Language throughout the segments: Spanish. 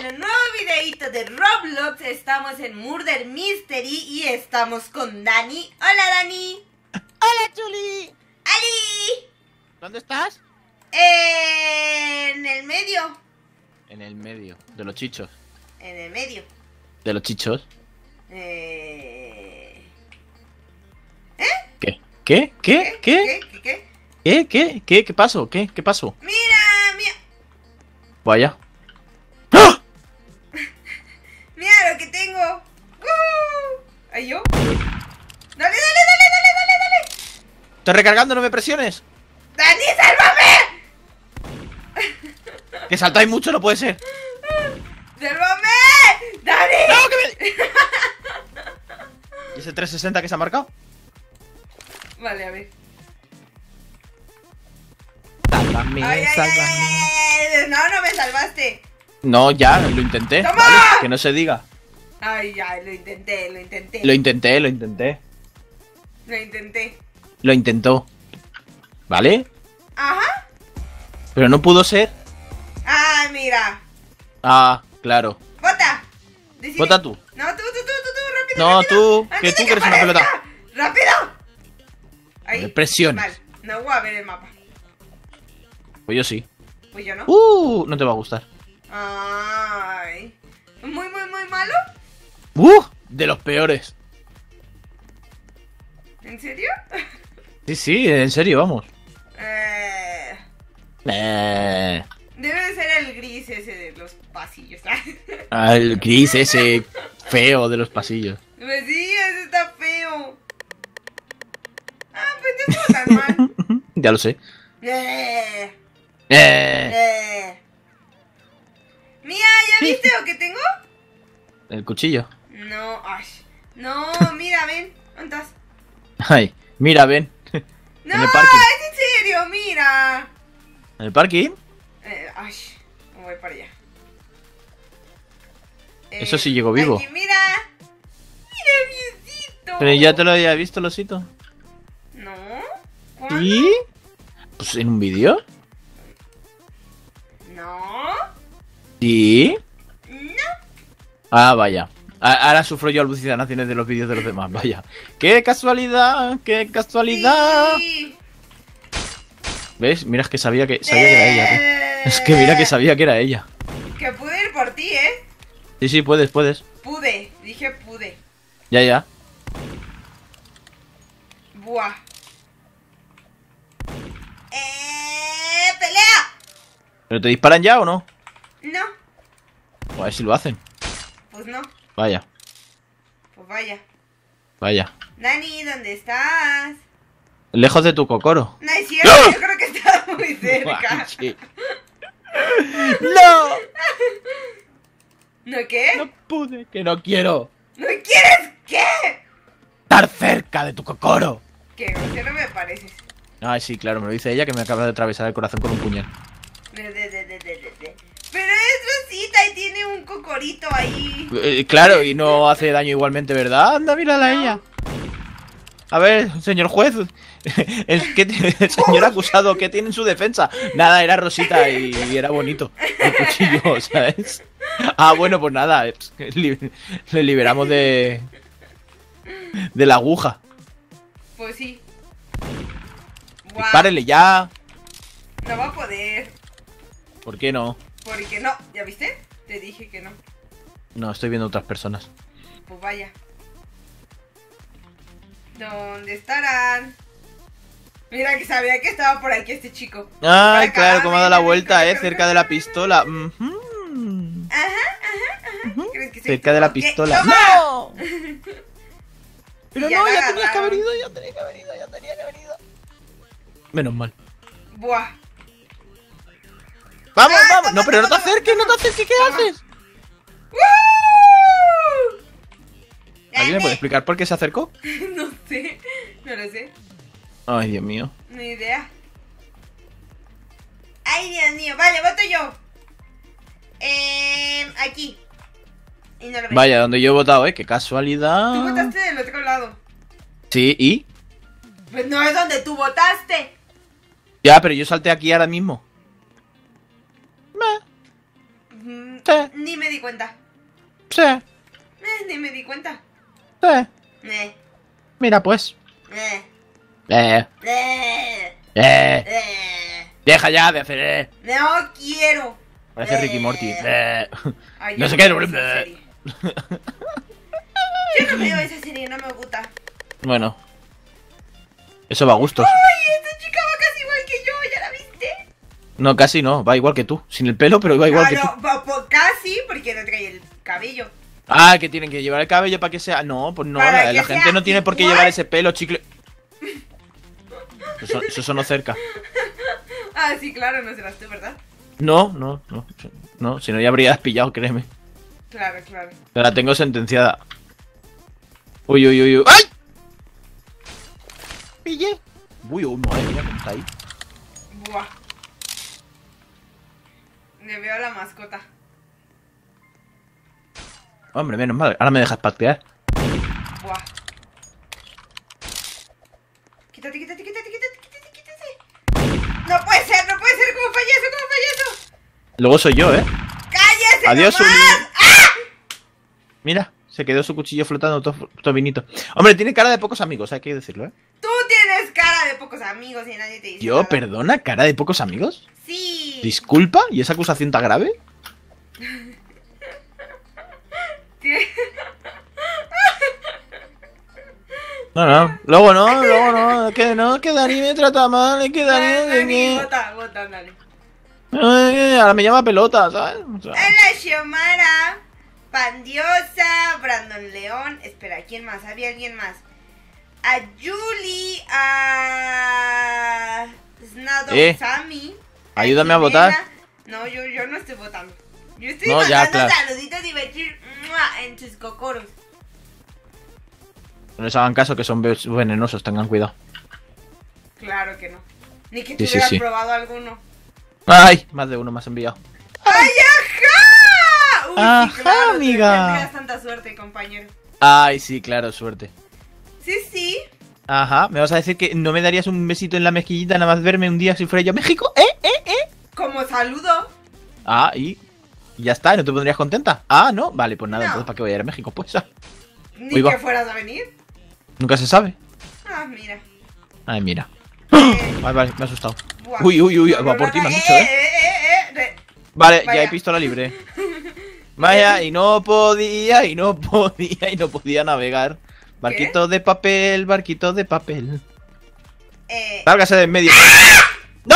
un nuevo videito de Roblox. Estamos en Murder Mystery y estamos con Dani. Hola, Dani. ¡Hola, Chuli! ¡Ali! ¿Dónde estás? En el medio. En el medio, de los chichos. En el medio. ¿De los chichos? ¿Eh? ¿Qué? ¿Qué? ¿Qué? ¿Qué? ¿Qué? ¿Qué? ¿Qué? ¿Qué? ¿Qué pasó? ¿Qué? ¿Qué pasó? Mira. Vaya. ¡Ah! Mira lo que tengo. ¿Ay, yo? Dale. Estoy recargando, no me presiones. ¡Dani, sálvame! Que saltáis mucho, no puede ser. ¡Sálvame! ¡Dani! ¡No, que me... ¿Y ese 360 que se ha marcado? Vale, a ver. Sálvame, sálvame. Ay. No me salvaste. No, ya, lo intenté. ¡Toma! ¿Vale? Que no se diga. Ay, lo intenté. Lo intenté. Lo intentó. ¿Vale? Ajá. Pero no pudo ser. Ah, mira. Ah, claro. Vota. Decide. Vota tú. No, tú, rápido. No, rápido. tú, Antes que tú de que eres una aparezca. pelota. ¡Rápido! Ahí. Me presiones. Vale, no voy a ver el mapa. Pues yo sí. Pues yo no. No te va a gustar. Ay. Muy malo. De los peores. ¿En serio? Sí, en serio, vamos. Debe de ser el gris ese de los pasillos. El gris ese feo de los pasillos. Pues sí, ese está feo. Ah, pues no estuvo tan mal. Ya lo sé. Mira, ¿ya viste lo que tengo? El cuchillo. No, ay. No, mira, ven. ¿Dónde estás? Ay, mira, ven. No, En el parking. es en serio, mira. ¿En el parking? Ay, voy para allá. Eso sí llegó vivo. Aquí, mira. Mira, mi osito. Pero ya te lo había visto, el osito. No. ¿Cuándo? ¿Sí? Pues en un vídeo. No. ¿Sí? No. Ah, vaya. Ahora sufro yo alucinaciones de los vídeos de los demás, vaya. ¡Qué casualidad! ¡Qué casualidad! Sí. ¿Ves? Mira, es que sabía que era ella, tío. Es que mira que sabía que era ella. Que pude ir por ti, ¿eh? Sí, puedes. Pude, dije pude. Ya. Buah. ¡Pelea! ¿Pero te disparan ya o no? No, A ver si lo hacen. pues no. Vaya. Pues vaya. Dani, ¿dónde estás? Lejos de tu cocoro. No es cierto, yo creo que estás muy cerca. Sí. ¡No! ¿No qué? No pude, que no quiero ¿No quieres qué? estar cerca de tu cocoro. Qué grosero me pareces. Ay, sí, claro, me lo dice ella que me acaba de atravesar el corazón con un puñal. Pero es Rosita y tiene un cocorito ahí. Claro, y no hace daño igualmente, ¿verdad? Anda, mírala a ella. A ver, señor juez. El señor acusado, ¿qué tiene en su defensa? Nada, era Rosita y era bonito el cuchillo, ¿sabes? Ah, bueno, pues nada. Le liberamos de la aguja. Pues sí. Dispárele ya. No va a poder. ¿Por qué no? Porque no, ¿ya viste? Te dije que no. No, estoy viendo otras personas. Pues vaya. ¿Dónde estarán? Mira que sabía que estaba por aquí este chico. Ay, Por acá, claro, cómo ha dado la ven, vuelta, ven, cerca de la pistola. Ajá. ¿Crees que soy Cerca de la tú? ¿Qué? pistola. ¡Toma! ¡No! Pero Y ya no, la ya tenía que agarraron. haber ido, Menos mal. Buah. Vamos. toma, No, pero no te toma, acerques, toma. ¿qué haces? ¿Alguien me puede explicar por qué se acercó? No sé, no lo sé. Ay, Dios mío. Ni idea. Ay, Dios mío. Vale, voto yo. Aquí. Y no lo ves. Vaya, donde yo he votado, qué Tú casualidad. votaste del otro lado. Sí, ¿y? Pues no es donde tú votaste. Ya, pero yo salté aquí ahora mismo. Mm, Sí. Ni ni me di cuenta. Sí, Ni me di cuenta. sí. Eh, Mira, pues. eh, Eh, eh, eh. eh. Deja ya de hacer. No quiero. Parece Ricky Morty. Ay, No yo sé qué. veo esa serie. Yo no veo esa serie, no me gusta. Bueno. Eso va a gustos. ¡Ay, esta chica va casi igual que yo! ¿Ya la viste? No, casi no. Va igual que tú. Sin el pelo, pero va igual que tú. Casi, porque no trae el cabello. Ah, que tienen que llevar el cabello para que sea... No, pues no. Para La que gente sea no tiene por qué igual. llevar ese pelo, chicle. Eso sonó cerca. Ah, sí, claro, no serás tú, ¿verdad? No, no, no. No, si no ya habrías pillado, créeme. Claro, claro. Te la tengo sentenciada. Uy, uy, uy, uy. ¡Ay! Pillé. Uy, uy, madre mía, ¿cómo está ahí? Buah. Le veo a la mascota. Hombre, menos mal. Ahora me dejas patear. Buah. Quítate, quítate, quítate, quítate, quítate, quítate. No puede ser, no puede ser. ¿Cómo falla eso? ¿Cómo falla eso? Luego soy yo, ¿eh? ¡Cállese! Adiós, nomás! Uli. ¡Ah! Mira, se quedó su cuchillo flotando todo vinito. Hombre, tiene cara de pocos amigos, hay que decirlo, ¿eh? Tú tienes cara de pocos amigos y nadie te dice Yo, nada. perdona, cara de pocos amigos. Sí. ¿Disculpa? ¿Y esa acusación tan grave? No, luego no, es que Dani me trata mal, es que Dani... Dani, vota, dale. Ahora me llama pelota, ¿sabes? O sea, Hola, Xiomara, Pandiosa, Brandon León. Espera, ¿quién más? Había alguien más. A Julie, a Snado Sammy. ayúdame a votar. No, yo no estoy votando. Yo estoy No, ya, mandando claro. saluditos y decir ¡mua! En sus cocoros. No les hagan caso que son venenosos, tengan cuidado. Claro que no. Ni que Sí, tú sí, hubieras sí. probado alguno. ¡Ay! Más de uno me has enviado. ¡Ay, ajá! Uy, Ajá, sí, claro, amiga. tendrías tanta suerte, compañero. Ay, sí, claro, suerte. Sí, sí. Ajá, ¿me vas a decir que no me darías un besito en la mejillita nada más verme un día si fuera yo a México? Como saludo. Ah, y ya está, ¿no te pondrías contenta? Ah, no, vale, pues nada, No. entonces ¿para qué voy a ir a México? Pues Ni Uy, va. que fueras a venir. nunca se sabe. Ah, mira. Ay, mira. Eh, Vale, me ha asustado. buah. Uy, uy, uy, No, va no, por no, ti, me han no, dicho, ¿eh? Vale, ya Vaya. hay pistola libre. Vaya, y no podía navegar. Barquito de papel, barquito de papel. Lárgase de en medio. ¡No!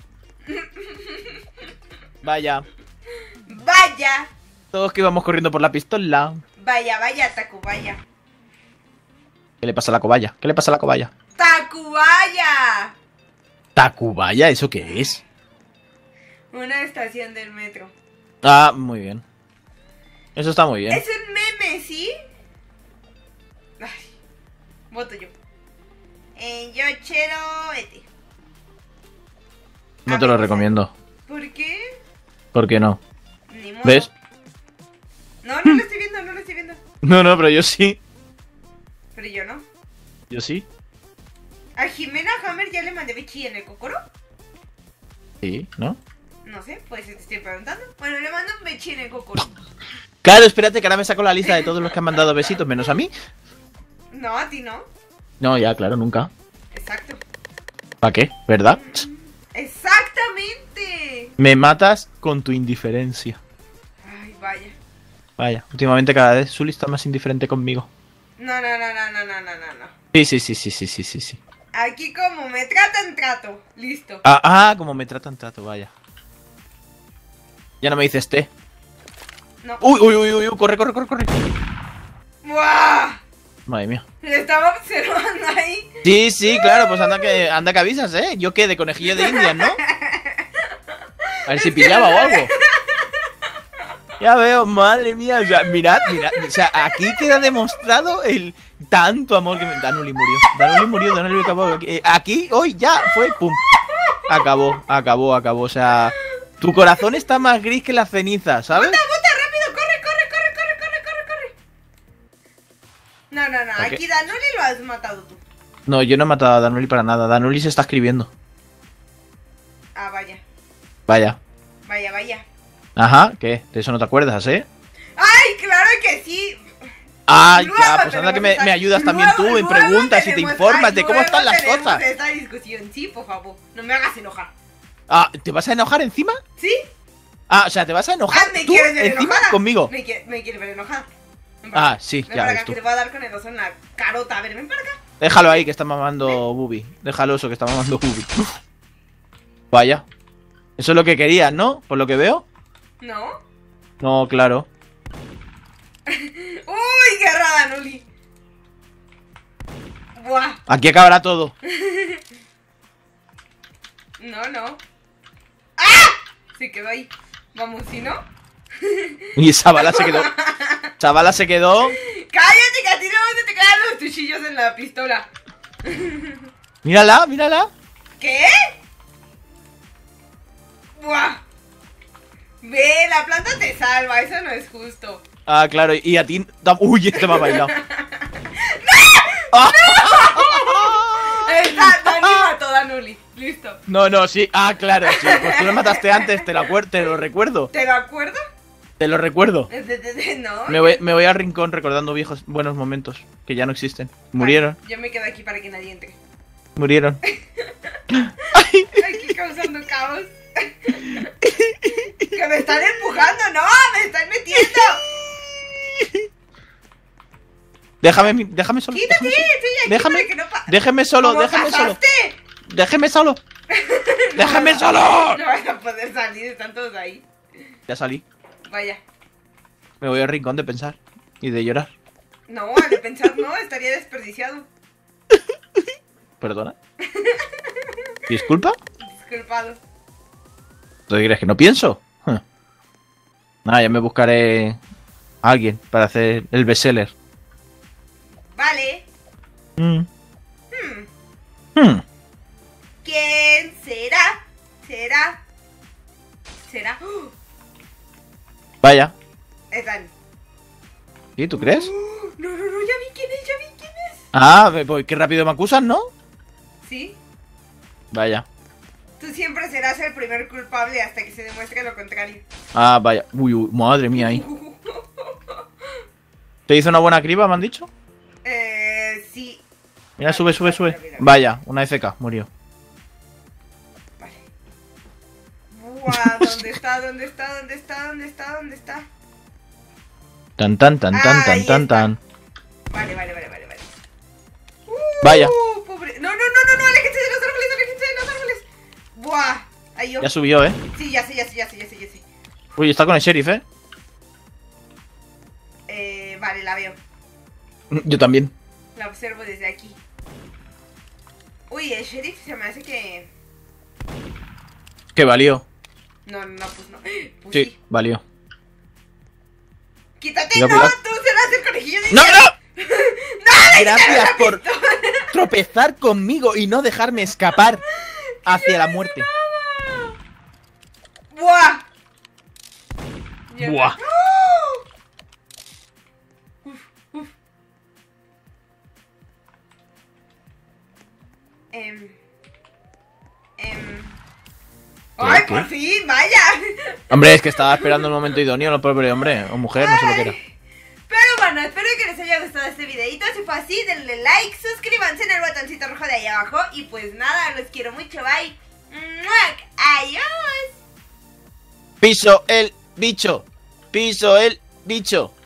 Vaya, Vaya. todos que íbamos corriendo por la pistola. Vaya, Tacubaya. ¿Qué le pasa a la cobaya? ¿Qué le pasa a la cobaya? ¡Tacubaya! ¿Tacubaya? ¿Eso qué es? Una estación del metro. Ah, muy bien. Eso está muy bien. Es un meme, ¿sí? Ay, voto yo. Yo quiero No te lo recomiendo. ¿Por qué? ¿Por qué no? Ni modo. ¿Ves? No, no lo estoy viendo, no lo estoy viendo. No, pero yo sí. Pero yo no. Yo sí. ¿A Jimena Hammer ya le mandé bichi en el cocoro? Sí, ¿no? No sé, pues te estoy preguntando. Bueno, le mando un bichi en el cocoro. Claro, espérate que ahora me saco la lista de todos los que han mandado besitos, menos a mí. No, a ti no. No, ya, claro, nunca. Exacto. ¿Para qué? ¿Verdad? Exactamente. Me matas con tu indiferencia. Ay, vaya. Vaya, últimamente cada vez Sully está más indiferente conmigo. No. Sí. Aquí como me tratan, trato. Listo. Como me tratan, trato, vaya. Ya no me dices té. No. Uy, corre. ¡Buah! Madre mía. Le estaba observando ahí. Sí, claro, pues anda que avisas, ¿eh? Yo qué, de conejillo de indias, ¿no? A ver si pillaba o algo. Ya veo, madre mía, o sea, mirad, o sea, aquí queda demostrado el tanto amor que me... Danuli murió, Danuli acabó. Aquí, hoy, ya, fue, pum. Acabó, o sea... Tu corazón está más gris que la ceniza, ¿sabes? ¡Bota, rápido! ¡Corre! No, ¿Para aquí Danuli lo has matado tú. No, yo no he matado a Danuli para nada, Danuli se está escribiendo. Ah, vaya. Vaya. Ajá, ¿qué? De eso no te acuerdas, ¿eh? ¡Ay, claro que sí! Ah, Luego ya, pues anda tenemos que me ayudas también tú en luego preguntas y te tenemos- informas ay, de cómo luego están las tenemos cosas. esta discusión, sí, por favor. No me hagas enojar. Ah, ¿te vas a enojar encima? ¿Sí? Ah, o sea, ¿te vas a enojar ¿Me tú quieres ver encima enojada? conmigo? ¿Me quieres ver enojada? Ven para Ah, acá. sí, Ven ya para ves acá, tú. que te voy a dar con el oso en la carota. A ver, ven para acá. Déjalo ahí que está mamando Bubi. Déjalo eso que está mamando Bubi. Vaya. Eso es lo que querías, ¿no? Por lo que veo. ¿No? No, claro. ¡Uy, qué rara, Nuli! ¡Buah! Aquí acabará todo. No. ¡Ah! Se quedó ahí. Vamos, si no. Y esa bala se quedó. Esa bala se quedó. ¡Cállate, que a ti no se te caen los cuchillos en la pistola! Mírala, mírala. ¿Qué? ¡Buah! Ve, la planta te salva, eso no es justo. Ah, claro, y a ti. Uy, este me ha bailado. Está, Dani mató a Nuli. Listo. No, sí. Ah, claro, sí. Pues tú lo mataste antes, te lo recuerdo. ¿Te lo acuerdas? Te lo recuerdo. No. Me voy al rincón recordando viejos buenos momentos que ya no existen. Murieron, Yo me quedo aquí para que nadie entre. murieron. Aquí causando caos. Que me están empujando, no, me están metiendo. Déjame solo. Quítate, estoy aquí Déjame, para que no déjeme solo, ¿Cómo déjeme solo. pasaste? Déjeme solo. Déjame solo. No vas a poder salir, están todos ahí. Ya salí. Vaya. Me voy al rincón de pensar y de llorar. No, al de pensar no, estaría desperdiciado. ¿Perdona? ¿Disculpa? Disculpado. ¿Tú crees que no pienso? Nada, ya me buscaré a alguien para hacer el bestseller. Vale. Mm. Hmm. Hmm. ¿Quién será? ¿Será? ¡Oh! Vaya. Es Dani. ¿Y tú crees? No, ya vi quién es. Ah, pues qué rápido me acusan, ¿no? ¿Sí? Vaya. Tú siempre serás el primer culpable hasta que se demuestre lo contrario. Ah, vaya. Uy, madre mía ahí. ¿Te hizo una buena criba, me han dicho? Sí. Mira, sube. Mira. Vaya, una FK, murió. Vale. Buah, ¿dónde está? Tan. Ahí está. Vale. Vaya. Pobre. No, aléjense de los árboles. Buah. Ahí yo. Ya subió, ¿eh? Sí, ya sé. Uy, está con el sheriff, ¿eh? Vale, la veo. Yo también. La observo desde aquí. Uy, el sheriff se me hace que... Que valió. No, pues no. Pues Sí, sí. valió. ¡Quítate! Cuidado, ¡No! cuidado. ¡Tú serás el conejillo de ¡No! ¡No! Gracias por tropezar conmigo y no dejarme escapar hacia la muerte. ¡Buah! Buah. ¡Oh! Uf. ¡Ay, ¿Qué? por fin! ¡Vaya! Hombre, es que estaba esperando el momento idóneo, no pobre hombre o mujer, no sé lo que era. Pero bueno, espero que les haya gustado este videito. Si fue así, denle like, suscríbanse en el botoncito rojo de ahí abajo. Y pues nada, los quiero mucho, bye. ¡Muac! ¡Adiós! Piso el bicho.